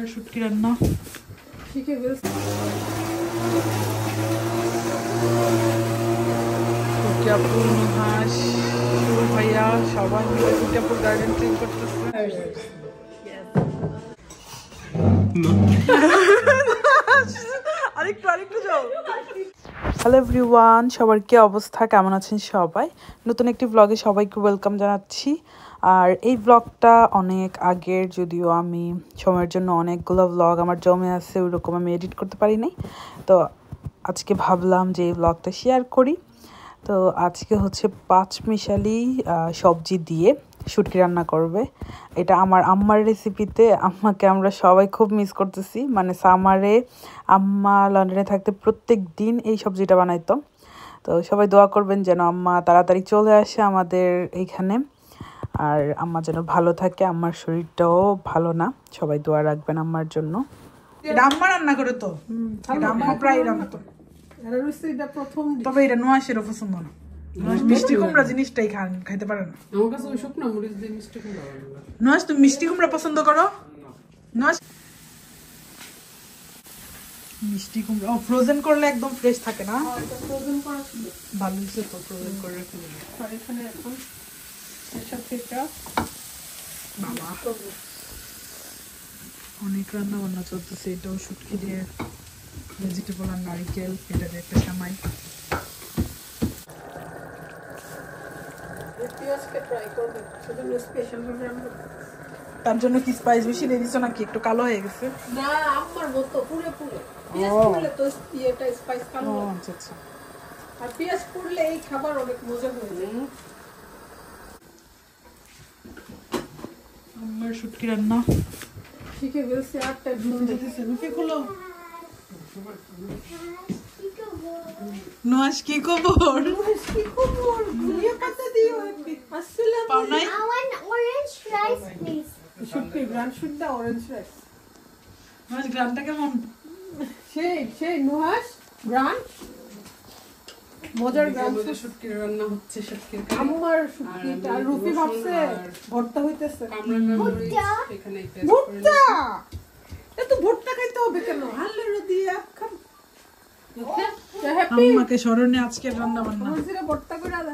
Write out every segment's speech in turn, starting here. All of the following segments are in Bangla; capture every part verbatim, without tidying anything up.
শুটকি রান্না শিখে গেছে। কুকিয়াপুর নুহাস সুর ভাইয়া সবাই মিলে কুকিয়াপুর গার্ডেন ক্লিন করতেছে। আরেকটু আরেকটু যাও। হ্যালো এভরিওয়ান, সবার কি অবস্থা, কেমন আছেন সবাই? নতুন একটি ব্লগে সবাইকে ওয়েলকাম জানাচ্ছি। আর এই ব্লগটা অনেক আগের, যদিও আমি সময়ের জন্য অনেকগুলো ব্লগ আমার জমে আছে, ওইরকম আমি এডিট করতে পারি নাই। তো আজকে ভাবলাম যে এই ব্লগটা শেয়ার করি। তো আজকে হচ্ছে পাঁচ মিশালি সবজি দিয়ে শুটকি রান্না করবে। এটা আমার আম্মার রেসিপিতে। আম্মাকে আমরা সবাই খুব মিস করতেছি। মানে সামারে আম্মা লন্ডনে থাকতে প্রত্যেক দিন এই সবজিটা বানাইতো। তো সবাই দোয়া করবেন যেন আম্মা তাড়াতাড়ি চলে আসে আমাদের এইখানে, আর আম্মা যেন ভালো থাকে। আম্মার শরীরটাও ভালো না, সবাই দোয়া রাখবেন আম্মার জন্য। এটা আম্মা রান্না করে তো, এটা আম্মা প্রায় রান্নাতো। তবে এটা নোয়াশেরও পছন্দ না, মিষ্টি কুমড়া জিনিসটাই খান খাইতে পারে না। আমার কাছে ওই শুকনো মরিচ দিয়ে মিষ্টি কুমড়া ভালো লাগে। নোয়াশ, তুমি মিষ্টি কুমড়া পছন্দ করো? নোয়াশ মিষ্টি কুমড়া ও ফ্রোজেন করলে একদম ফ্রেশ থাকে না? ফ্রোজেন করা ভালো হইছে তো, ফ্রোজেন করে রেখে দিলে। আর এখানে এখন এসব থেকে বাবা অনেক রান্না বান্না চলতেছে। এটাও শুটকি দিয়ে ভেজিটেবল আর নারিকেল, এটা দিয়ে একটা সামাই। তার জন্য কি স্পাইস বেশি দিয়ে দিছো নাকি? একটু কালো হয়ে গেছে না? আমার মতো পুরো পুরো পেঁয়াজ পড়লে তো এটা স্পাইস কালো। আচ্ছা আচ্ছা। আর পেঁয়াজ পড়লে এই খাবার অনেক মজা হয়ে যায়। আমার শুটকি রান্না শিখে গেছে। আটটা ভিজে দিতেছে। রুটি খোলো। নোয়াশ কি খবর? নোয়াশ কি খবর? গুলিয়া পাতা দিও। আসসালামু আলাইকুম। I want orange rice please. শুটকি গ্রান শুটটা অরেঞ্জ রাইস। নোয়াশ গ্রানটা কেমন? সেই সেই নোয়াশ গ্রান মজার গ্রান শুটকি রান্না হচ্ছে। শুটকি আমার শুটকিটা আর রুটি ভাবছে ভর্তা হইতেছে। ভর্তা এখানে পেস্ট করে ভর্তা। এত ভর্তা খাইতে হবে কেন? আলুর দিয়ে খাম। আম্মাকে স্মরণে আজকে রান্না বান্না ভর্তা করে আলা।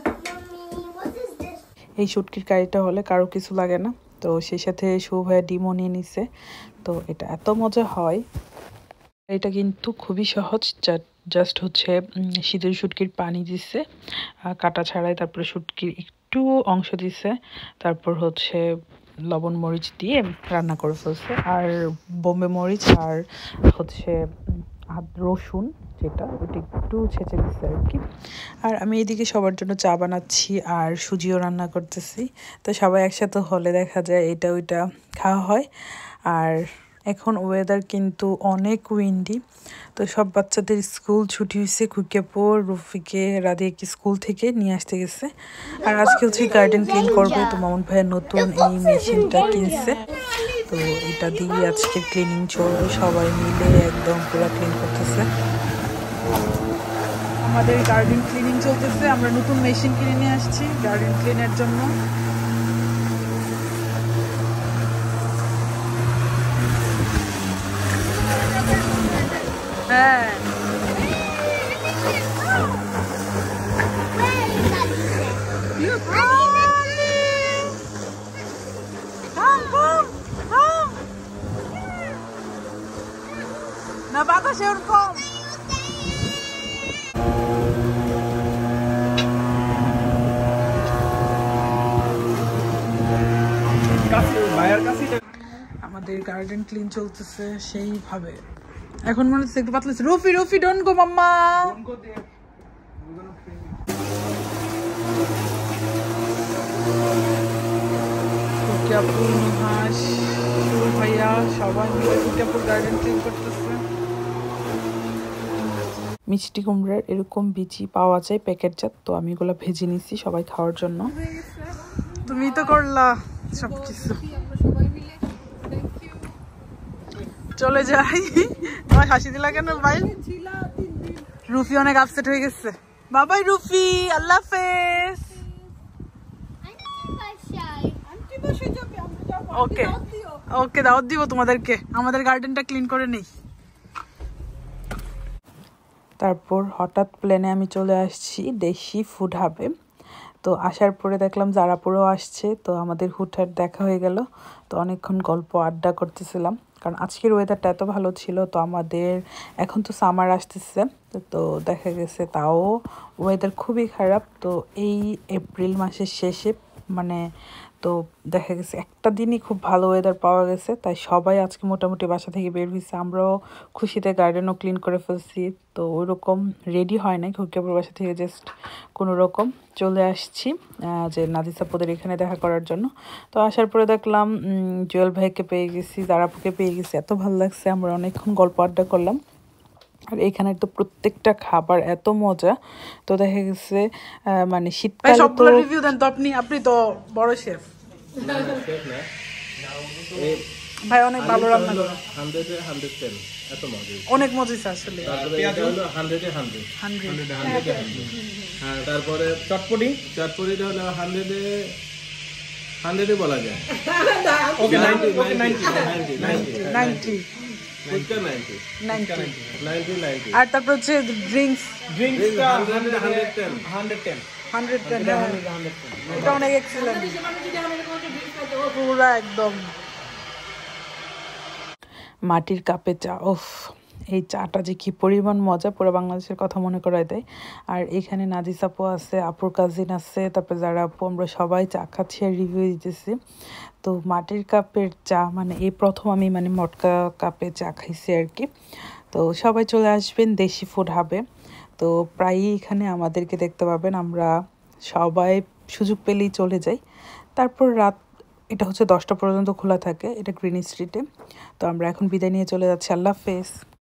এই শুটকির কারিটা হলে কারো কিছু লাগে না, তো সেই সাথে শুভাইয়া ডিমও নিয়ে নিছে। তো এটা এত মজা হয়। এটা কিন্তু খুবই সহজ। জাস্ট হচ্ছে শীতের শুটকির পানি দিচ্ছে কাটা ছাড়াই, তারপরে শুটকির একটু অংশ দিচ্ছে, তারপর হচ্ছে লবণ মরিচ দিয়ে রান্না করে ফেলছে, আর বোম্বে মরিচ আর হচ্ছে রসুন যেটা ওইটা একটু ছেঁচে দিচ্ছে আর কি। আর আমি এইদিকে সবার জন্য চা বানাচ্ছি আর সুজিও রান্না করতেছি। তো সবাই একসাথে হলে দেখা যায় এটা ওইটা খাওয়া হয়। আর এখন ওয়েদার কিন্তু অনেক উইন্ডি। তো সব বাচ্চাদের স্কুল ছুটি হয়েছে। কুকিয়াপুর রুফিকে রাধিয়াকে স্কুল থেকে নিয়ে আসতে গেছে। আর আজকে হচ্ছে গার্ডেন ক্লিন করবে। তো মামুন ভাইয়ের নতুন এই মেশিনটা কিনছে, তো এটা দিয়ে আজকে ক্লিনিং চলবে। সবাই মিলে একদম পুরো ক্লিন করতেছে। আমাদের গার্ডেন ক্লিনিং চলতেছে। আমরা নতুন মেশিন কিনে নিয়ে আসছি গার্ডেন ক্লিনের জন্য। হ্যাঁ না বাতাসে ওরকম। আমাদের গার্ডেন ক্লিন চলতেছে সেইভাবে। এখন মনে হচ্ছে একটু পাতলা। Rafi Rafi don't go mama. কুকিয়াপুর নুহাস সুর ভাইয়া সবাই মিলে কুকিয়াপুর গার্ডেন ক্লিন করতেছে। মিষ্টি কুমড়ার এরকম বিচি পাওয়া যায় প্যাকেটজাত, তো আমি এগুলো ভেজে নিচ্ছি সবাই খাওয়ার জন্য। তুমি তো করলা সবকিছু। চলে যাই। তোমার হাসি দিলা কেন ভাই? রুফি অনেক আপসেট হয়ে গেছে। বাবাই রুফি, আল্লাহ হাফেজ। ওকে ওকে দাওয়াত দিব তোমাদেরকে, আমাদের গার্ডেনটা ক্লিন করে নেই। তারপর হঠাৎ প্ল্যানে আমি চলে আসছি দেশি ফুড হাবে। তো আসার পরে দেখলাম জারাপুরও আসছে, তো আমাদের হুটহাট দেখা হয়ে গেল। তো অনেকক্ষণ গল্প আড্ডা করতেছিলাম, কারণ আজকের ওয়েদারটা এত ভালো ছিল। তো আমাদের এখন তো সামার আসতেছে, তো দেখা গেছে তাও ওয়েদার খুবই খারাপ। তো এই এপ্রিল মাসের শেষে মানে তো দেখা গেছে একটা দিনই খুব ভালো ওয়েদার পাওয়া গেছে, তাই সবাই আজকে মোটামুটি বাসা থেকে বের হয়েছে। আমরাও খুশিতে গার্ডেনও ক্লিন করে ফেলছি। তো ওই রকম রেডি হয় নাই, খুকিয়াপুর বাসা থেকে জাস্ট কোনো রকম চলে আসছি যে নাদিস আপুদের এখানে দেখা করার জন্য। তো আসার পরে দেখলাম জুয়েল ভাইকে পেয়ে গেছি, জারাপুকে পেয়ে গেছি, এত ভালো লাগছে। আমরা অনেকক্ষণ গল্প আড্ডা করলাম। আর এখানে তো প্রত্যেকটা খাবার এত মজা। তো দেখা গেছে মানে শীতকালে তো রিভিউ দেন তো আপনি, আপনি তো বড় শেফ ভাই, অনেক ভালো রান্না করে, এত মজা, অনেক মজা আসলে। তারপরে চটপটি, চটপটিটা হলো হান্ড্রেডে হান্ড্রেডে বলা যায়। ওকে নাইনটি নাইনটি আর তারপর হচ্ছে ড্রিঙ্কস, ড্রিঙ্কসটা hundred ten hundred ten hundred ten এটা অনেক এক্সেলেন্ট, পুরা একদম মাটির কাপে চা। ওফ, এই চাটা যে কি পরিমাণ মজা, পুরো বাংলাদেশের কথা মনে করায় দেয়। আর এখানে নাদিস আপু আছে, আপুর কাজিন আছে, তারপরে যারা আপু, আমরা সবাই চা খাচ্ছি আর রিভিউ দিতেছি। তো মাটির কাপের চা মানে এই প্রথম আমি মানে মটকা কাপে চা খাইছি আর কি। তো সবাই চলে আসবেন দেশি ফুড হাবে। তো প্রায়ই এখানে আমাদেরকে দেখতে পাবেন, আমরা সবাই সুযোগ পেলেই চলে যাই। তারপর রাত এটা হচ্ছে দশটা পর্যন্ত খোলা থাকে, এটা গ্রিন স্ট্রিটে। তো আমরা এখন বিদায় নিয়ে চলে যাচ্ছি, আল্লাহ হাফেজ।